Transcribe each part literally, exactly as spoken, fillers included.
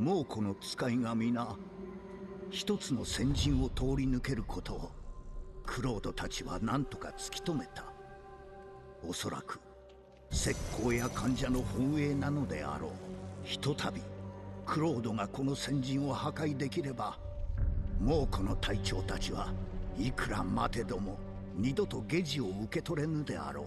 猛虎の使いが皆一つの先陣を通り抜けることをクロードたちは何とか突き止めた。おそらく石膏や患者の本営なのであろう。ひとたびクロードがこの先陣を破壊できれば、猛虎の隊長たちはいくら待てども二度と下地を受け取れぬであろう。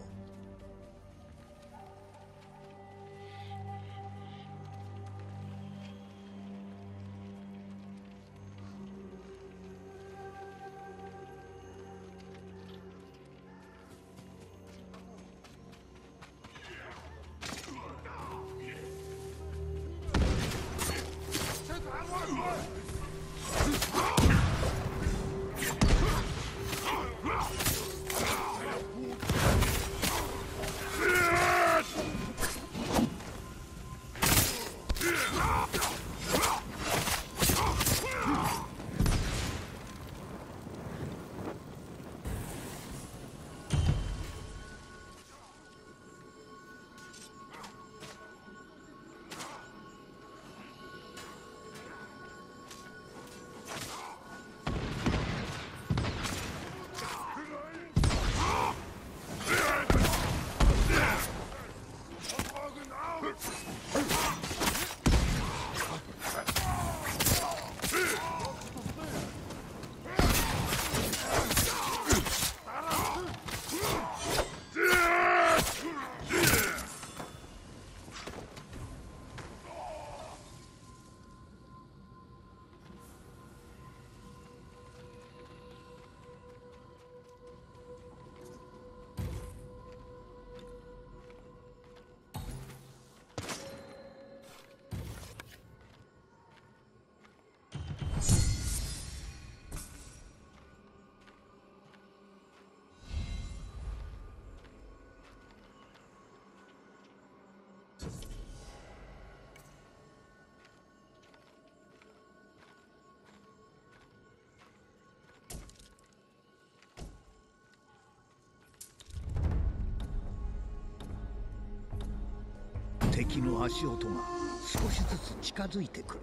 敵の足音が少しずつ近づいてくる。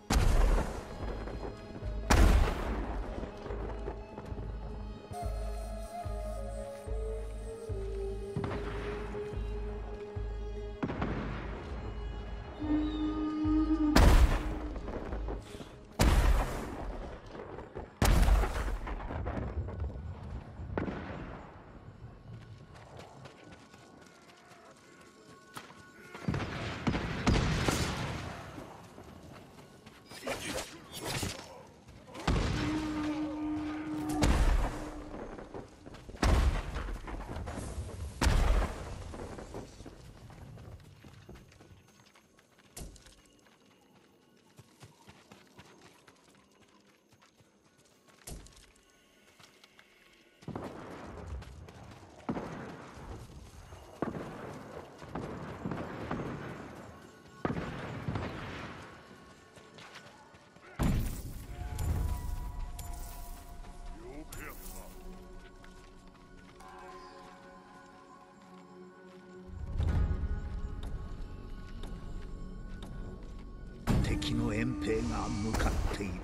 敵の遠兵が向かっている。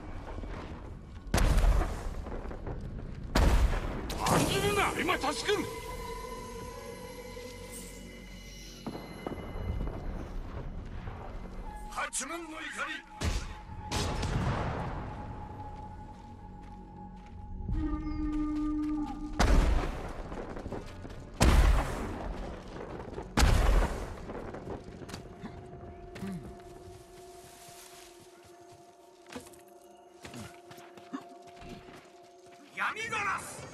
案ずるな、今助ける。八門の怒り。闇ガラス。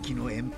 敵の援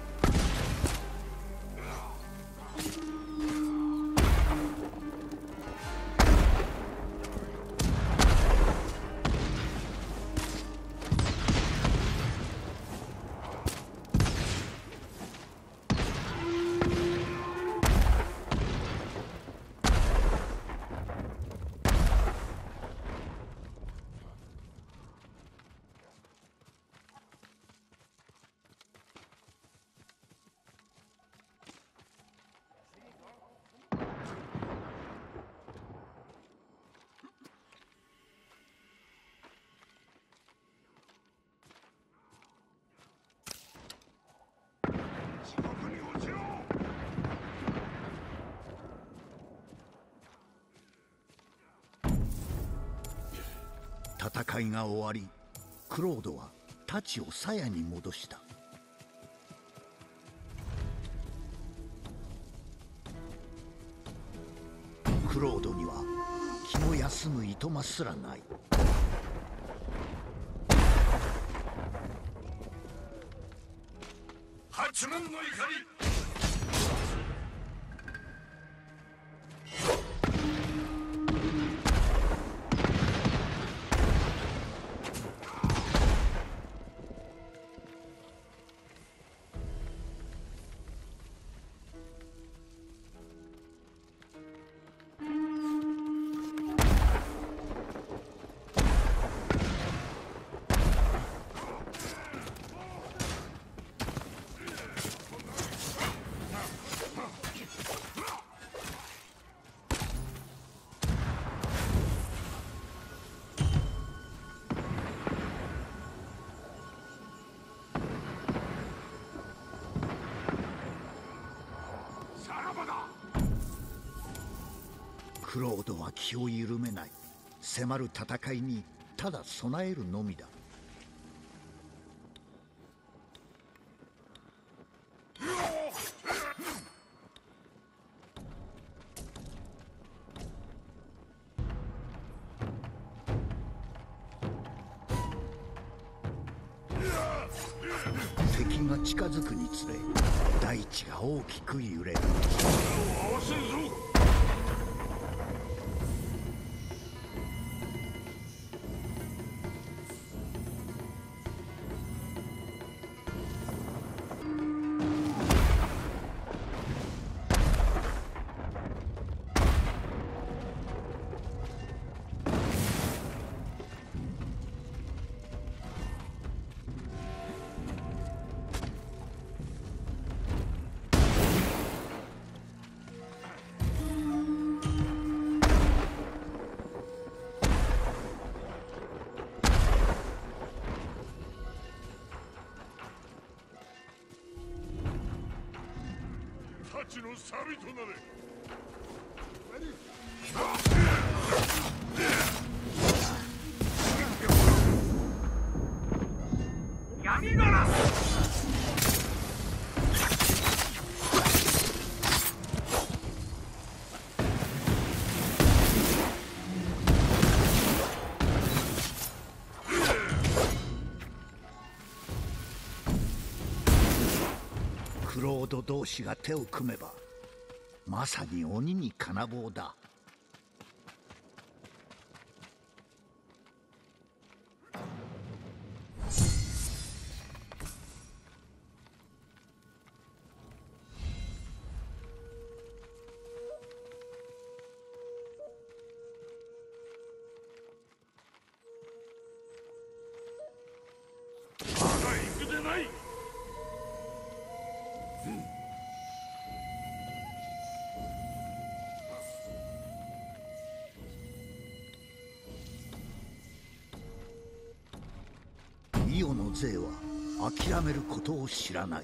戦いが終わり、クロードは太刀を鞘に戻した。クロードには気の休むいとますらない。 八門の怒り。 クロードは気を緩めない。迫る戦いにただ備えるのみだ。敵が近づくにつれ大地が大きく揺れる。 合わせるぞ。太刀の錆となれ。闇ガラス。 クロード同士が手を組めばまさに鬼に金棒だ。 まだ行くでない。 イオの勢は諦めることを知らない。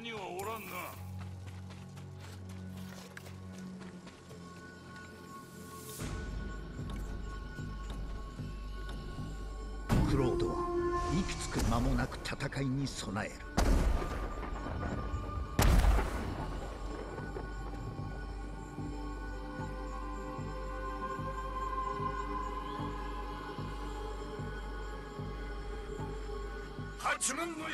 にはおらんな。 クロードは息つく間もなく戦いに備える。 八門の怒り。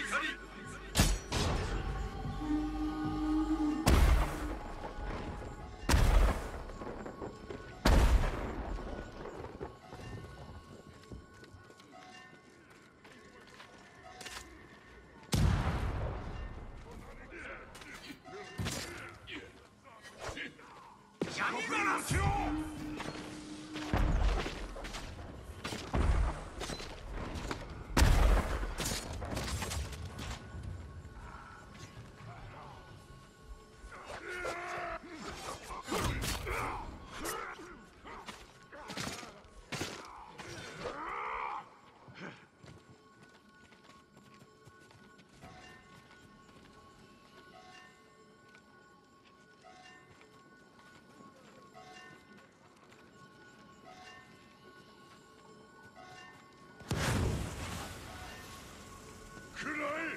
闇ガラスよ。くらえ。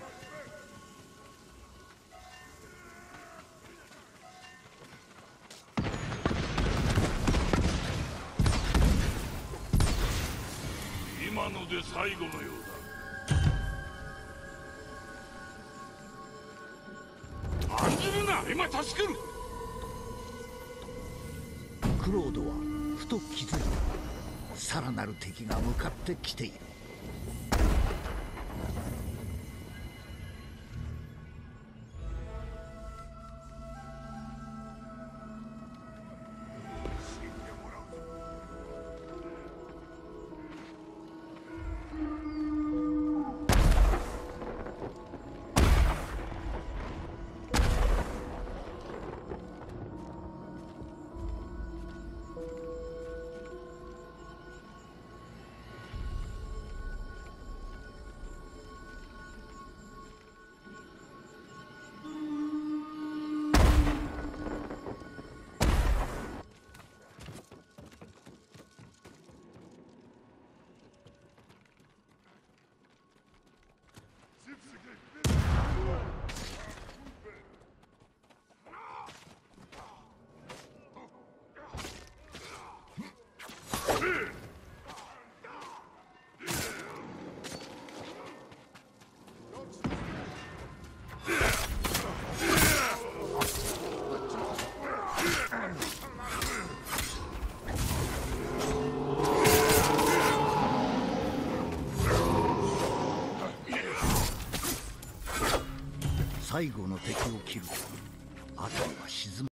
今ので最後のようだ。案じるな、今助ける。 クロードはふと気づいた。さらなる敵が向かってきている。最後の敵を切ると辺りは静まる。